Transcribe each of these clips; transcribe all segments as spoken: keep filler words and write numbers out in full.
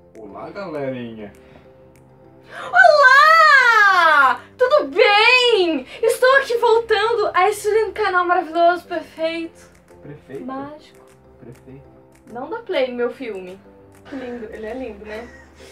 Olá, galerinha! Olá! Tudo bem? Estou aqui voltando a esse lindo canal maravilhoso, perfeito, Prefeito? mágico. Prefeito? Não dá play no meu filme. Que lindo, ele é lindo, né?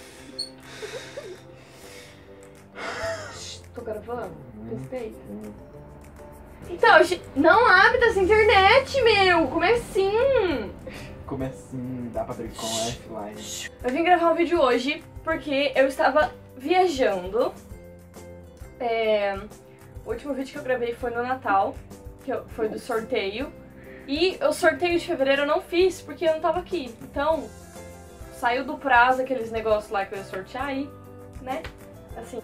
Tô gravando? Respeita. Então, não abre dessa internet, meu! Como é assim? Como assim? Dá pra abrir com offline? Eu vim gravar um vídeo hoje porque eu estava viajando. É... O último vídeo que eu gravei foi no Natal, que foi do sorteio. E o sorteio de fevereiro eu não fiz porque eu não tava aqui. Então, saiu do prazo aqueles negócios lá que eu ia sortear aí, né? Assim.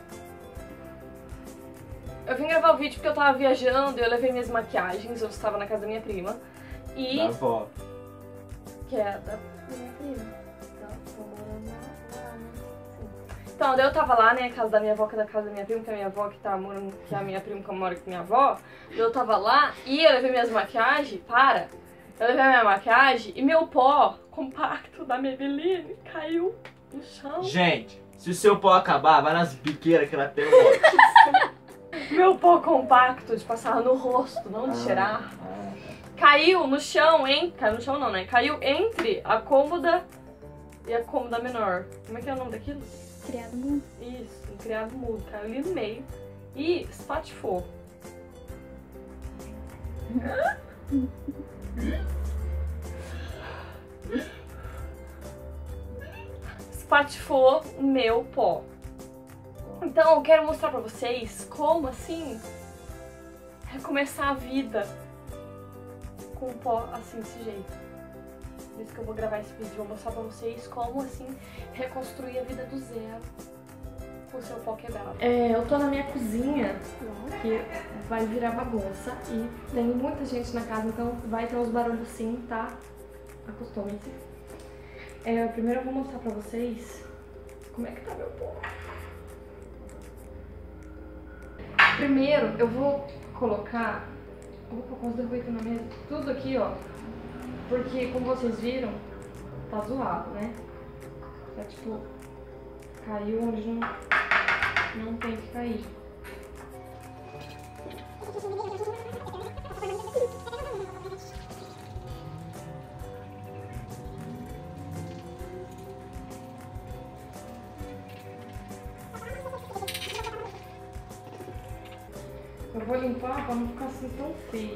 Eu vim gravar o vídeo porque eu tava viajando, eu levei minhas maquiagens, eu estava na casa da minha prima. E... Da avó. Que é da minha prima. Então, tô morando lá, né? Sim. Então, daí eu tava lá, né, a casa da minha avó, que é da casa da minha prima, que é a minha avó que tá morando, que é a minha prima que mora com minha avó. Daí eu tava lá e eu levei minhas maquiagens, para! Eu levei a minha maquiagem e meu pó compacto da Maybelline caiu no chão. Gente, se o seu pó acabar, vai nas biqueiras que ela tem um monte. Meu pó compacto de passar no rosto, não de cheirar. Ah, Caiu no chão, hein? Caiu no chão não, né? Caiu entre a cômoda e a cômoda menor. Como é que é o nome daquilo? Criado mudo. Isso, um criado mudo. Caiu ali no meio e espatifou. Espatifou o meu pó. Então eu quero mostrar pra vocês como, assim, recomeçar a vida com o pó assim, desse jeito. Por isso que eu vou gravar esse vídeo, vou mostrar pra vocês como, assim, reconstruir a vida do zero com o seu pó quebrado. É, eu tô na minha cozinha, que vai virar bagunça, e tem muita gente na casa, então vai ter uns barulhos sim, tá? Acostumem-se. É, primeiro eu vou mostrar pra vocês como é que tá meu pó. Primeiro eu vou colocar... Opa, quase derrubei tudo na mesa. Tudo aqui, ó. Porque, como vocês viram, tá zoado, né? Tá tipo... Caiu onde não, não tem que cair. Eu vou limpar pra não ficar assim tão feio.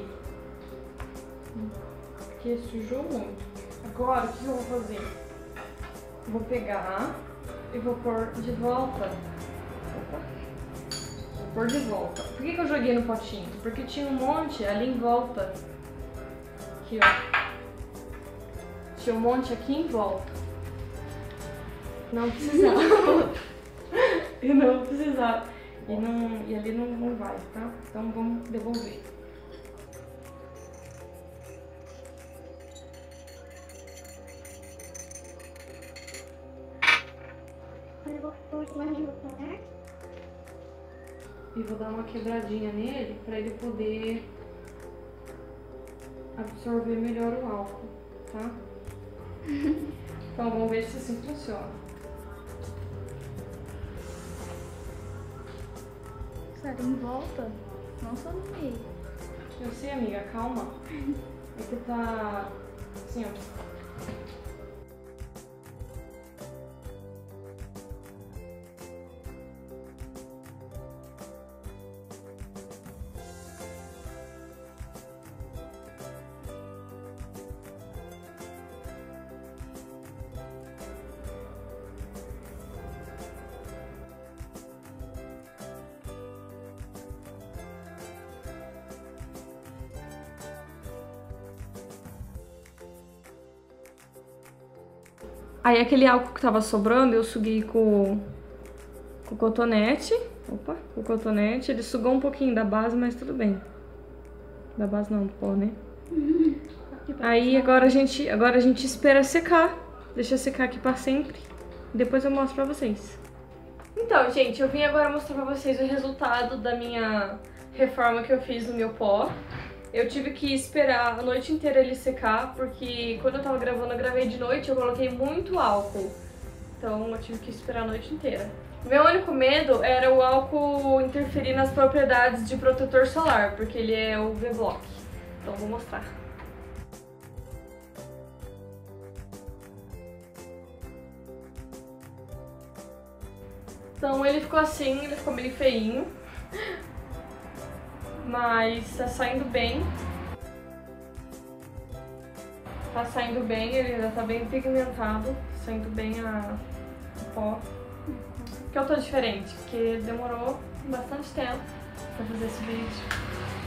Porque sujou muito. Agora, o que eu vou fazer? Eu vou pegar e vou pôr de volta. Opa. Vou pôr de volta. Por que que eu joguei no potinho? Porque tinha um monte ali em volta. Aqui, ó. Tinha um monte aqui em volta. Não precisava. E não precisava. E, não, e ali não, não vai, tá? Então vamos devolver. E vou dar uma quebradinha nele pra ele poder absorver melhor o álcool, tá? Então vamos ver se assim funciona. Sabe, em volta, não só no meio. Eu sei, amiga, calma. É que tá assim, ó. Aí aquele álcool que tava sobrando, eu suguei com, com o cotonete. Opa, com o cotonete. Ele sugou um pouquinho da base, mas tudo bem. Da base não, do pó, né? Aí agora a gente, agora a gente espera secar. Deixa secar aqui pra sempre. Depois eu mostro pra vocês. Então, gente, eu vim agora mostrar pra vocês o resultado da minha reforma que eu fiz no meu pó. Eu tive que esperar a noite inteira ele secar, porque quando eu tava gravando, eu gravei de noite, eu coloquei muito álcool Então eu tive que esperar a noite inteira. Meu único medo era o álcool interferir nas propriedades de protetor solar, porque ele é U V Block. Então vou mostrar. Então ele ficou assim, ele ficou meio feinho, mas tá saindo bem. Tá saindo bem, ele já tá bem pigmentado, saindo bem a o pó. Por que eu tô diferente? Porque demorou bastante tempo pra fazer esse vídeo.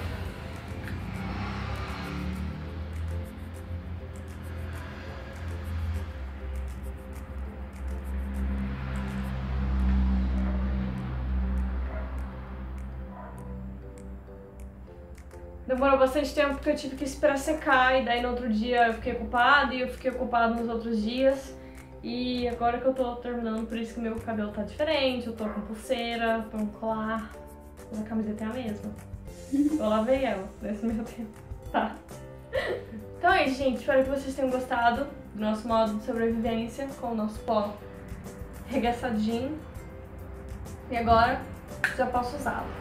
Demorou bastante tempo porque eu tive que esperar secar e daí no outro dia eu fiquei ocupada e eu fiquei ocupada nos outros dias. E agora que eu tô terminando, por isso que meu cabelo tá diferente, eu tô com pulseira, tô com colar, mas a camiseta é a mesma. Eu lavei ela nesse meio tempo. Tá. Então é isso, gente. Espero que vocês tenham gostado do nosso modo de sobrevivência com o nosso pó regaçadinho. E agora já posso usá-lo.